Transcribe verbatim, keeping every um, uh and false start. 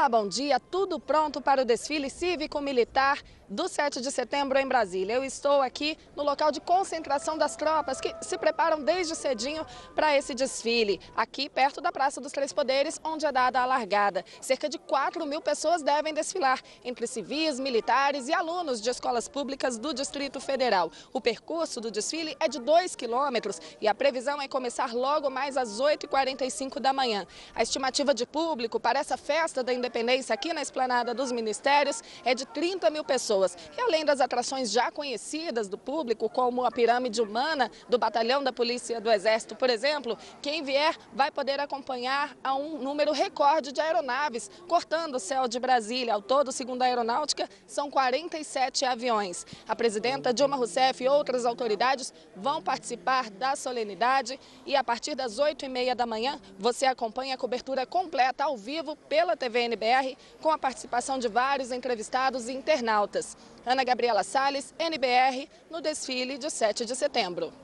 Olá, bom dia. Tudo pronto para o desfile cívico-militar do sete de setembro em Brasília. Eu estou aqui no local de concentração das tropas que se preparam desde cedinho para esse desfile, aqui perto da Praça dos Três Poderes, onde é dada a largada. Cerca de quatro mil pessoas devem desfilar, entre civis, militares e alunos de escolas públicas do Distrito Federal. O percurso do desfile é de dois quilômetros e a previsão é começar logo mais às oito e quarenta e cinco da manhã. A estimativa de público para essa festa da Independência aqui na Esplanada dos Ministérios é de trinta mil pessoas. E além das atrações já conhecidas do público, como a pirâmide humana do Batalhão da Polícia do Exército, por exemplo, quem vier vai poder acompanhar a um número recorde de aeronaves cortando o céu de Brasília. Ao todo, segundo a Aeronáutica, são quarenta e sete aviões. A presidenta Dilma Rousseff e outras autoridades vão participar da solenidade e a partir das oito e meia da manhã você acompanha a cobertura completa ao vivo pela T V N B R com a participação de vários entrevistados e internautas. Ana Gabriela Salles, N B R, no desfile de sete de setembro.